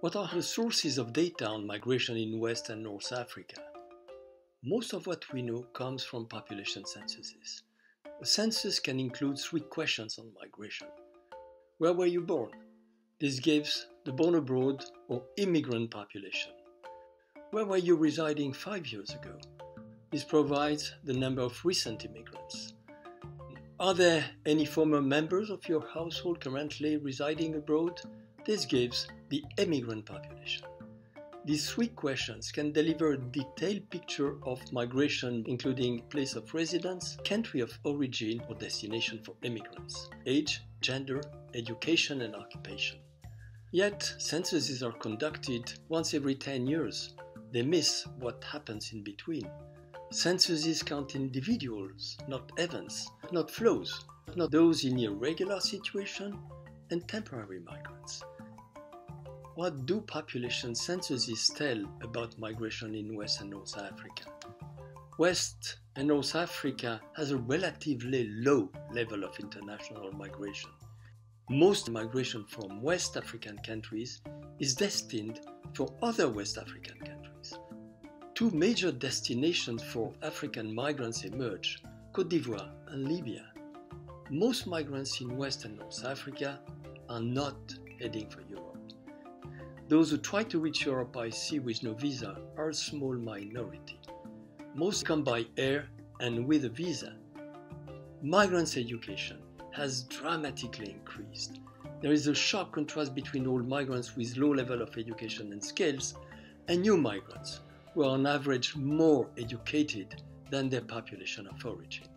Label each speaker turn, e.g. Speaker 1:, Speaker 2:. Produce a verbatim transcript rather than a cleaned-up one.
Speaker 1: What are the sources of data on migration in West and North Africa? Most of what we know comes from population censuses. A census can include three questions on migration. Where were you born? This gives the born abroad or immigrant population. Where were you residing five years ago? This provides the number of recent immigrants. Are there any former members of your household currently residing abroad? This gives the immigrant population. These three questions can deliver a detailed picture of migration, including place of residence, country of origin or destination for immigrants, age, gender, education and occupation. Yet, censuses are conducted once every ten years. They miss what happens in between. Censuses count individuals, not events, not flows, not those in irregular situation and temporary migrants. What do population censuses tell about migration in West and North Africa? West and North Africa has a relatively low level of international migration. Most migration from West African countries is destined for other West African countries. Two major destinations for African migrants emerge, Côte d'Ivoire and Libya. Most migrants in West and North Africa are not heading for Europe. Those who try to reach Europe by sea with no visa are a small minority. Most come by air and with a visa. Migrants' education has dramatically increased. There is a sharp contrast between old migrants with low level of education and skills and new migrants who are on average more educated than their population of origin.